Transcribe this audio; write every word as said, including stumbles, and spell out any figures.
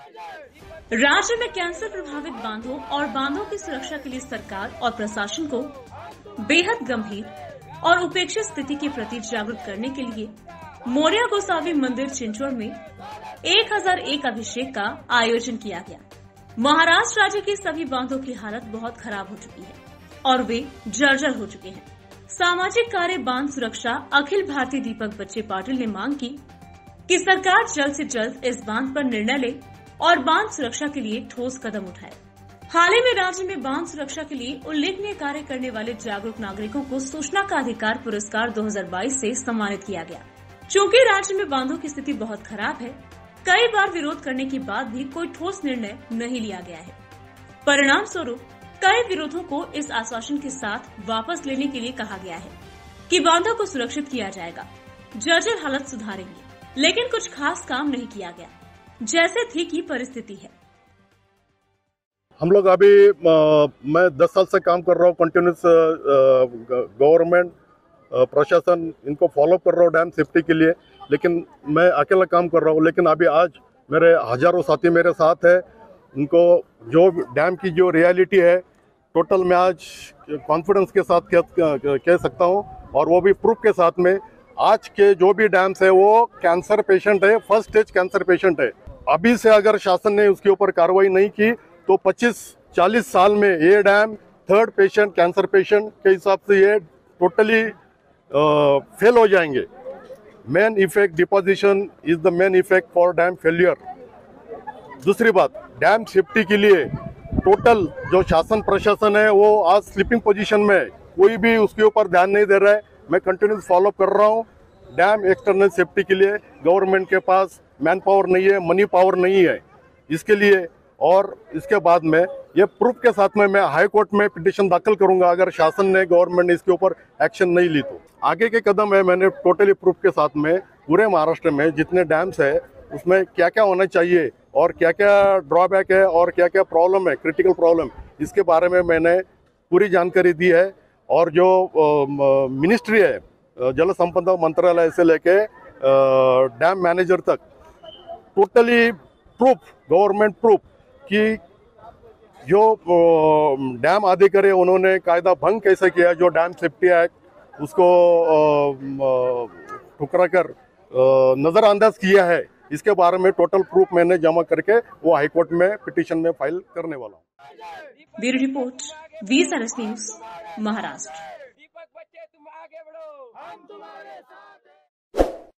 राज्य में कैंसर प्रभावित बांधों और बांधों की सुरक्षा के लिए सरकार और प्रशासन को बेहद गंभीर और उपेक्षित स्थिति के प्रति जागरूक करने के लिए मोरिया गोसावी मंदिर चिंचोड़ में एक हज़ार एक अभिषेक का आयोजन किया गया। महाराष्ट्र राज्य के सभी बांधों की हालत बहुत खराब हो चुकी है और वे जर्जर हो चुके हैं। सामाजिक कार्य बांध सुरक्षा अखिल भारतीय दीपक बच्चे पाटिल ने मांग की कि सरकार जल्द से जल्द इस बांध पर निर्णय ले और बांध सुरक्षा के लिए ठोस कदम उठाए। हाल ही में राज्य में बांध सुरक्षा के लिए उल्लेखनीय कार्य करने वाले जागरूक नागरिकों को सूचना का अधिकार पुरस्कार दो हज़ार बाईस से सम्मानित किया गया। चूँकि राज्य में बांधों की स्थिति बहुत खराब है, कई बार विरोध करने के बाद भी कोई ठोस निर्णय नहीं लिया गया है। परिणाम स्वरूप कई विरोधों को इस आश्वासन के साथ वापस लेने के लिए कहा गया है कि बांधों को सुरक्षित किया जाएगा, जर्जर हालत सुधारेंगे, लेकिन कुछ खास काम नहीं किया गया, जैसे थी की परिस्थिति है। हम लोग अभी आ, मैं दस साल से काम कर रहा हूँ कंटिन्यूस गवर्नमेंट प्रशासन इनको फॉलो कर रहा हूँ डैम सेफ्टी के लिए, लेकिन मैं अकेला काम कर रहा हूँ। लेकिन अभी आज मेरे हजारों साथी मेरे साथ है, उनको जो डैम की जो रियलिटी है टोटल मैं आज कॉन्फिडेंस के साथ कह, कह सकता हूँ, और वो भी प्रूफ के साथ में। आज के जो भी डैम्स है वो कैंसर पेशेंट है, फर्स्ट स्टेज कैंसर पेशेंट है। अभी से अगर शासन ने उसके ऊपर कार्रवाई नहीं की तो पच्चीस चालीस साल में ये dam third patient cancer patient के हिसाब से ये टोटली फेल हो जाएंगे। Main effect deposition is the main effect for dam failure. दूसरी बात, डैम सेफ्टी के लिए टोटल जो शासन प्रशासन है वो आज स्लीपिंग पोजीशन में है, कोई भी उसके ऊपर ध्यान नहीं दे रहा है। मैं कंटिन्यूस फॉलो कर रहा हूँ। डैम एक्सटर्नल सेफ्टी के लिए गवर्नमेंट के पास मैन पावर नहीं है, मनी पावर नहीं है इसके लिए। और इसके बाद में ये प्रूफ के साथ में मैं हाई कोर्ट में पिटीशन दाखिल करूंगा अगर शासन ने गवर्नमेंट ने इसके ऊपर एक्शन नहीं ली तो। आगे के कदम है, मैंने टोटली प्रूफ के साथ में पूरे महाराष्ट्र में जितने डैम्स है उसमें क्या क्या होना चाहिए और क्या क्या ड्रॉबैक है और क्या क्या प्रॉब्लम है, क्रिटिकल प्रॉब्लम, इसके बारे में मैंने पूरी जानकारी दी है। और जो मिनिस्ट्री है जल संपदा मंत्रालय से लेके डैम मैनेजर तक टोटली प्रूफ, गवर्नमेंट प्रूफ कि जो डैम अधिकारी उन्होंने कायदा भंग कैसे किया, जो डैम सेफ्टी एक्ट उसको ठुकरा कर नजरअंदाज किया है, इसके बारे में टोटल प्रूफ मैंने जमा करके वो हाईकोर्ट में पिटीशन में फाइल करने वाला हूँ। Bureau report, V S R S news, Maharashtra. Deepak बच्चे तुम आगे बढ़ो, हम तुम्हारे साथ हैं।